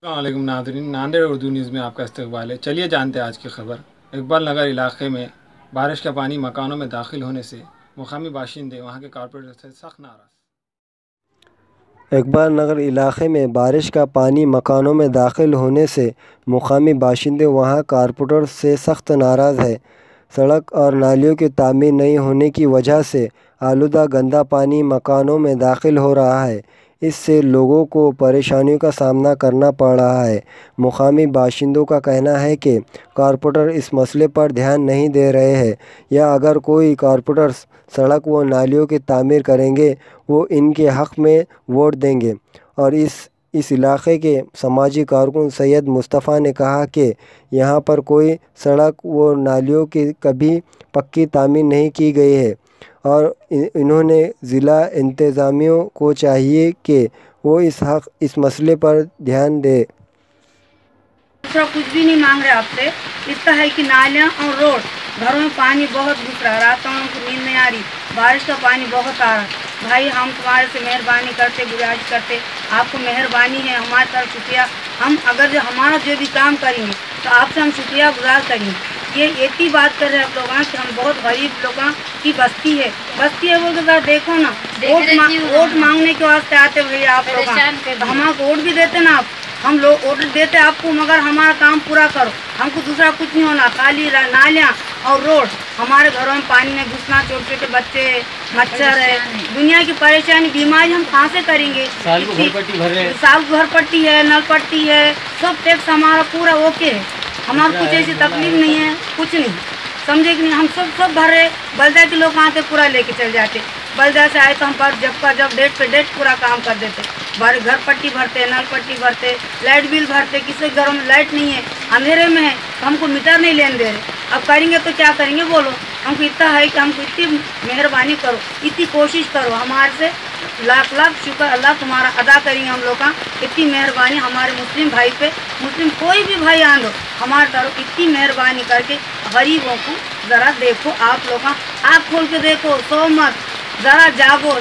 वालेकुम नाज़रीन, नांदेड़ उर्दू न्यूज़ में आपका इस्तकबाल है। चलिए जानते हैं आज की खबर। इकबाल नगर इलाके में बारिश का पानी मकानों में दाखिल होने से मुकामी बाशिंदे वहां के कारपोरेटर से सख्त नाराज़। इकबाल नगर इलाके में बारिश का पानी मकानों में दाखिल होने से मुकामी बाशिंदे वहां कारपोरेटर से सख्त नाराज़ है। सड़क और नालियों की तामीर नहीं होने की वजह से आलूदा गंदा पानी मकानों में दाखिल हो रहा है। इससे लोगों को परेशानियों का सामना करना पड़ रहा है। मुकामी बाशिंदों का कहना है कि कारपोरेटर इस मसले पर ध्यान नहीं दे रहे हैं, या अगर कोई कारपोरेटर सड़क व नालियों की तामीर करेंगे वो इनके हक़ में वोट देंगे। और इस इलाके के समाजी कारकुन सैयद मुस्तफ़ा ने कहा कि यहाँ पर कोई सड़क व नालियों की कभी पक्की तामीर नहीं की गई है और इन्होंने ज़िला इंतज़ामियों को चाहिए कि वो इस मसले पर ध्यान दे। दूसरा कुछ भी नहीं मांग रहे आपसे, इतना है कि नालियाँ और रोड, घरों में पानी बहुत घुस रहा है, रातों में हमको नींद नहीं आ रही, बारिश का पानी बहुत आ रहा है। भाई हम तुम्हारे से मेहरबानी करते, गुजारिश करते, आपको मेहरबानी है हमारी तरफ शुक्रिया। हम अगर जो हमारा जो भी काम करेंगे तो आपसे हम शुक्रिया गुजार करेंगे। ये एक ही बात कर रहे हैं आप लोग कि हम बहुत गरीब लोगों की बस्ती है वो तो देखो ना, वोट मांगने के वास्ते आते भैया आप लोग, तो हमारा वोट भी देते ना आप, हम लोग ऑर्डर देते आपको, मगर हमारा काम पूरा करो। हमको दूसरा कुछ नहीं होना, खाली नालियाँ और रोड, हमारे घरों में पानी में घुसना, छोटे छोटे बच्चे, मच्छर है, दुनिया की परेशानी, बीमारी हम कहाँ से करेंगे। साल को घर पट्टी है, नल पट्टी है, सब टैक्स हमारा पूरा ओके है, हमारा कुछ ऐसी तकलीफ नहीं है, कुछ नहीं, समझे कि नहीं। हम सब भर रहे, बलदा के लोग आते पूरा लेके चल जाते, बलदा से आए तो हम पर जब डेट पे डेट पूरा काम कर देते। बारे घर पट्टी भरते, नल पट्टी भरते, लाइट बिल भरते, किसी घरों में लाइट नहीं है, अंधेरे में है, तो हमको मीटर नहीं लेने दे रहे। अब करेंगे तो क्या करेंगे बोलो। हमको इतना है कि हमको इतनी मेहरबानी करो, इतनी कोशिश करो, हमारे से लाख लाख शुक्र अल्लाह तुम्हारा अदा करेंगे हम लोग का। इतनी मेहरबानी हमारे मुस्लिम भाई पे, मुस्लिम कोई भी भाई आन दो, हमारे तरफ इतनी मेहरबानी करके गरीबों को ज़रा देखो, आप लोग आँख खोल के देखो, सो मत, ज़रा जागो,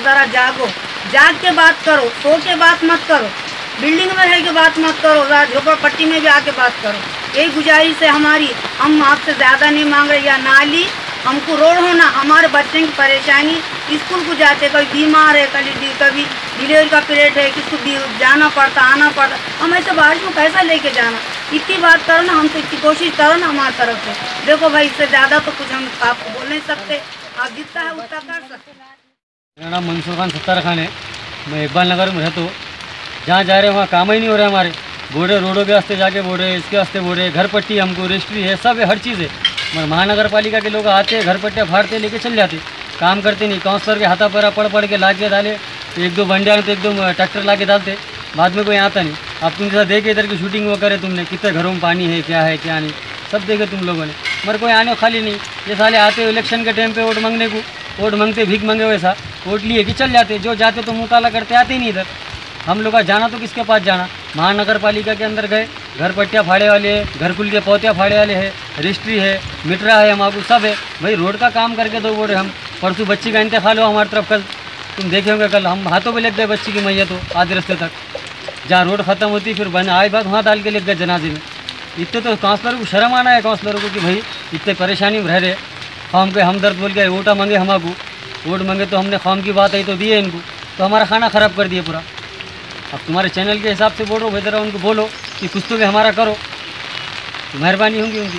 जाग के बात करो, सो के बात मत करो, बिल्डिंग में रह के बात मत करो, झोपड़पट्टी में भी आके बात करो। यही गुजारिश है हमारी, हम आपसे ज़्यादा नहीं मांग रहे। या नाली, हमको रोड होना, हमारे बच्चे की परेशानी, स्कूल को जाते कभी बीमार है, कभी डिलीवरी का पीरियड है, किसको जाना पड़ता, आना पड़ता, हम ऐसे बारिश में कैसा लेके जाना। इतनी बात करो ना, हमसे इतनी कोशिश करो ना हमारी तरफ से। देखो भाई, इससे ज़्यादा तो कुछ हम आपको बोल नहीं सकते, आप जितना है उतना कर सकते। मेरा नाम मंसूर खान सत्तार खान है। मैं इकबाल नगर में रहता हूँ। जहाँ जा रहे हैं वहाँ काम ही नहीं हो रहा है हमारे। बोर्डे रोडों के वास्ते जाके बोर्डे, इसके वास्ते बोर्डे, घर पट्टी, हमको रजिस्ट्री है, सब है, हर चीज़ है। मगर महानगर पालिका के लोग आते, घर पट्टियाँ फाड़ते, लेके चल जाते, काम करते नहीं। काउंसलर के हाथा पैरा पढ़ के ला के डाले, एक दो बंडियाँ तो एकदम ट्रैक्टर ला के डालते, बाद में कोई आता नहीं। अब तुम जैसा देखे इधर की शूटिंग वो करे तुमने, कितने घरों में पानी है क्या नहीं, सब देखे तुम लोगों ने, मगर कोई आने खाली नहीं। ये साले आते इलेक्शन के टाइम पे वोट मांगने को, वोट मांगते भीख मांगे वैसा, वोट लिए कि चल जाते, जो जाते तो मुँह काला करते, आते ही नहीं इधर। हम लोग का जाना तो किसके पास जाना, महानगर पालिका के अंदर गए, घर पट्टियाँ फाड़े वाले है, घरकुल के पौतियाँ फाड़े वाले है, रजिस्ट्री है, मीटरा है, हमारे सब है। भाई रोड का काम करके दो बोल रहे हम। परसों बच्ची का इंतकाल हो हमारी तरफ, कल तुम देखे होंगे, कल हम हाथों पे लेग गए बच्ची की मैयत हो आधे रास्ते तक, जहाँ रोड ख़त्म होती फिर बन आए बात वहाँ डाल के लेग गए जनाजे में। इतने तो काउंसलर को शर्म आना है, काउंसलरों को, कि भाई इतने परेशानी में रह रहे, कौम के हमदर्द बोल के वोटा मांगे, हमारे वोट मांगे तो हमने कौम की बात आई तो दिए इनको, तो हमारा खाना ख़राब कर दिए पूरा। अब तुम्हारे चैनल के हिसाब से बोल रहा हूँ, बेहतर उनको बोलो कि कुछ तो भी हमारा करो, तो मेहरबानी होंगी उनकी।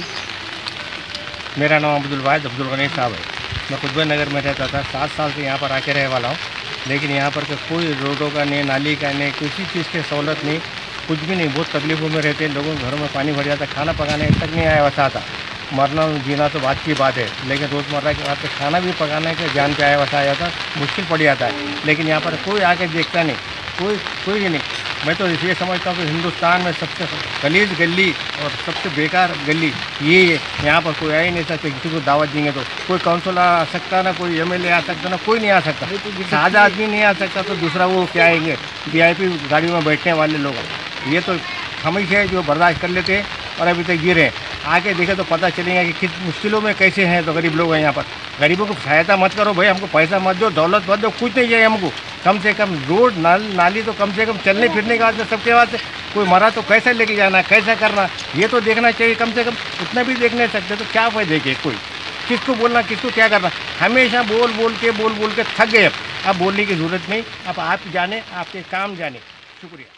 मेरा नाम अब्दुल गनी साहब है। मैं कुतुब नगर में रहता था, 7 साल से यहाँ पर आके रहने वाला हूँ, लेकिन यहाँ पर कोई रोडों का नहीं, नाली का नहीं, किसी चीज़ की सहूलत नहीं, कुछ भी नहीं। बहुत तकलीफ़ों में रहते हैं, लोगों के घरों में पानी भर जाता, खाना पकाने तक नहीं आया वैसा था। मरना जीना तो बात की बात है, लेकिन रोज़मर्रा के बाद खाना भी पकाने के जान पे आया वैसा आ जाता, मुश्किल पड़ जाता है। लेकिन यहाँ पर कोई आके देखता नहीं, कोई भी नहीं। मैं तो ये समझता हूँ कि हिंदुस्तान में सबसे गलीज गली और सबसे बेकार गली ये है। यहाँ पर कोई आ ही नहीं सकता, किसी को दावत देंगे तो कोई काउंसिलर आ सकता ना, कोई एमएलए आ सकता ना, कोई नहीं आ सकता। सादा आदमी नहीं आ सकता तो दूसरा वो क्या आएंगे, वीआईपी गाड़ियों में बैठने वाले लोग। ये तो हम ही है जो बर्दाश्त कर लेते हैं और अभी तक गिरे। आके देखे तो पता चलेगा कि किस मुश्किलों में कैसे हैं तो गरीब लोग हैं यहाँ पर। गरीबों को सहायता मत करो भाई, हमको पैसा मत दो, दौलत मत दो, कुछ नहीं चाहिए हमको। कम से कम रोड नाली तो कम से कम चलने फिरने का वास्ते, सबके वास्ते कोई मरा तो कैसे लेके जाना, कैसा करना, ये तो देखना चाहिए। कम से कम उतना भी देख नहीं सकते तो क्या फायदे के कोई, किसको बोलना, किसको क्या करना। हमेशा बोल बोल के थक गए। अब बोलने की ज़रूरत नहीं, अब आप जाने, आपके काम जाने। शुक्रिया।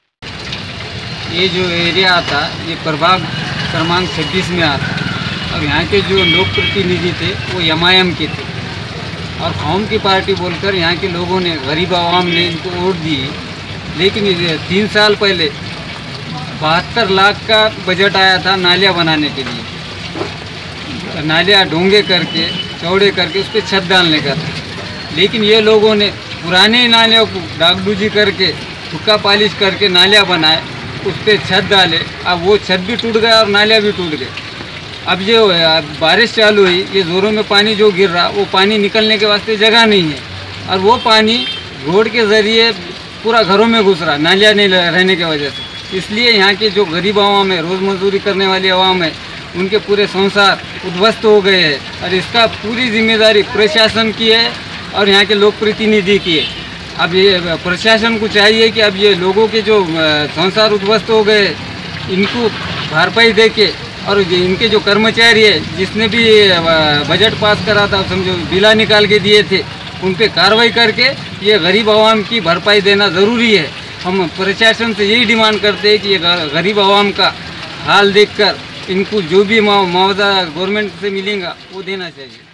ये जो एरिया आता ये प्रभाग क्रमांक 26 में आता और यहाँ के जो लोक प्रतिनिधि थे वो MIM के थे और कौम की पार्टी बोलकर यहाँ के लोगों ने, गरीब आवाम ने इनको वोट दिए। लेकिन 3 साल पहले 72 लाख का बजट आया था नालियाँ बनाने के लिए, नालियाँ डोंगे करके चौड़े करके उस पर छत डालने का था। लेकिन ये लोगों ने पुराने नालियों को डागडूजी करके ठुक्का पालिश करके नालियाँ बनाए, उस पर छत डाले। अब वो छत भी टूट गया और नालियाँ भी टूट गए। अब जो बारिश चालू हुई, ये ज़ोरों में पानी जो गिर रहा, वो पानी निकलने के वास्ते जगह नहीं है और वो पानी रोड के ज़रिए पूरा घरों में घुस रहा, नालियाँ नहीं रहने की वजह से। इसलिए यहाँ के जो गरीब आवाम है, रोज़ मजदूरी करने वाली आवाम है, उनके पूरे संसार उद्ध्वस्त हो गए हैं और इसका पूरी जिम्मेदारी प्रशासन की है और यहाँ के लोक प्रतिनिधि की है। अब ये प्रशासन को चाहिए कि अब ये लोगों के जो संसार उद्ध्वस्त हो गए, इनको भरपाई दे के, और इनके जो कर्मचारी है जिसने भी बजट पास करा था, समझो बिला निकाल के दिए थे, उन पे कार्रवाई करके ये गरीब आवाम की भरपाई देना ज़रूरी है। हम प्रशासन से यही डिमांड करते हैं कि ये गरीब आवाम का हाल देखकर इनको जो भी मुआवजा गवर्नमेंट से मिलेगा वो देना चाहिए।